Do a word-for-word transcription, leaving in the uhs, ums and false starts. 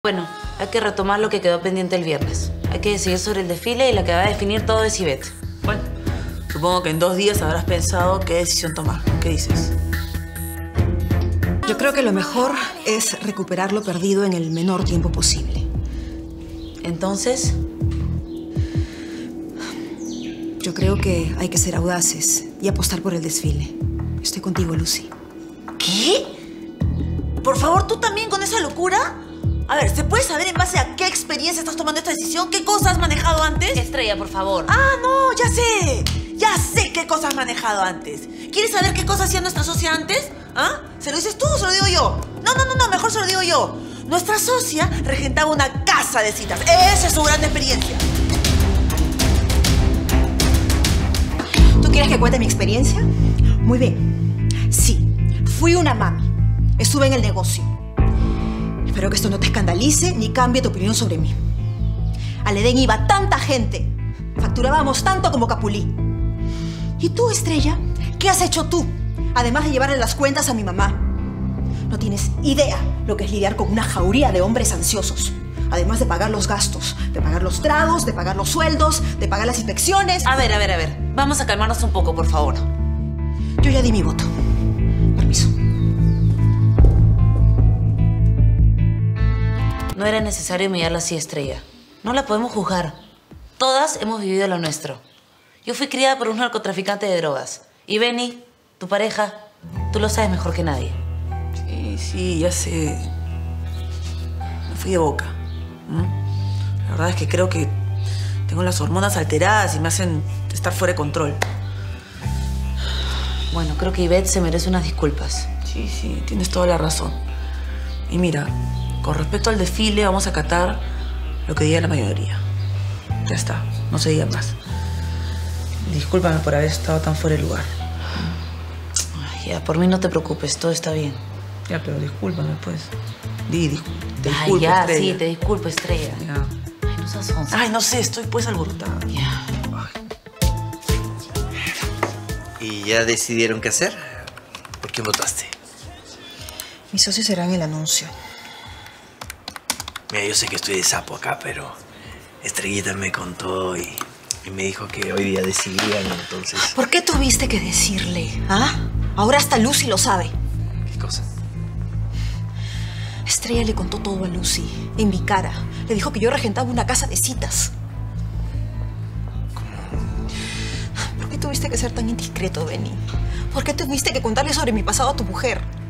Bueno, hay que retomar lo que quedó pendiente el viernes. Hay que decidir sobre el desfile y la que va a definir todo es Ivette. Bueno, supongo que en dos días habrás pensado qué decisión tomar. ¿Qué dices? Yo creo que lo mejor es recuperar lo perdido en el menor tiempo posible. Entonces, yo creo que hay que ser audaces y apostar por el desfile. Estoy contigo, Lucy. ¿Qué? Por favor, ¿tú también con esa locura? A ver, ¿se puede saber en base a qué experiencia estás tomando esta decisión? ¿Qué cosas has manejado antes? Estrella, por favor. Ah, no, ya sé. Ya sé qué cosas has manejado antes. ¿Quieres saber qué cosas hacía nuestra socia antes? ¿Ah? ¿Se lo dices tú o se lo digo yo? No, no, no, no, mejor se lo digo yo. Nuestra socia regentaba una casa de citas. Esa es su gran experiencia. ¿Tú quieres que cuente mi experiencia? Muy bien. Sí, fui una mami. Estuve en el negocio. Espero que esto no te escandalice ni cambie tu opinión sobre mí. Al Edén iba tanta gente. Facturábamos tanto como Capulí. ¿Y tú, Estrella? ¿Qué has hecho tú? Además de llevarle las cuentas a mi mamá. No tienes idea lo que es lidiar con una jauría de hombres ansiosos. Además de pagar los gastos, de pagar los tragos, de pagar los sueldos, de pagar las inspecciones. A ver, a ver, a ver. Vamos a calmarnos un poco, por favor. Yo ya di mi voto. Permiso. No era necesario humillarla así, Estrella. No la podemos juzgar. Todas hemos vivido lo nuestro. Yo fui criada por un narcotraficante de drogas. Y Benny, tu pareja, tú lo sabes mejor que nadie. Sí, sí, ya sé. Me fui de boca. ¿Mm? La verdad es que creo que tengo las hormonas alteradas y me hacen estar fuera de control. Bueno, creo que Ivette se merece unas disculpas. Sí, sí, tienes toda la razón. Y mira, con respecto al desfile, vamos a acatar lo que diga la mayoría. Ya está, no se diga más. Discúlpame por haber estado tan fuera de lugar. Ay, ya, por mí no te preocupes, todo está bien. Ya, pero discúlpame, pues. Di, discú te Ay, disculpo, ya, Estrella. sí, te disculpo, Estrella. Ya. Ay, no seas once. Ay, no sé, estoy pues alborotada. Ya. ¿Y ya decidieron qué hacer? ¿Por quién votaste? Mis socios serán el anuncio. Mira, yo sé que estoy de sapo acá, pero Estrellita me contó y, y me dijo que hoy día decidían, entonces... ¿Por qué tuviste que decirle? ¿Ah? Ahora hasta Lucy lo sabe. ¿Qué cosa? Estrella le contó todo a Lucy, en mi cara. Le dijo que yo regentaba una casa de citas. ¿Por qué tuviste que ser tan indiscreto, Benny? ¿Por qué tuviste que contarle sobre mi pasado a tu mujer?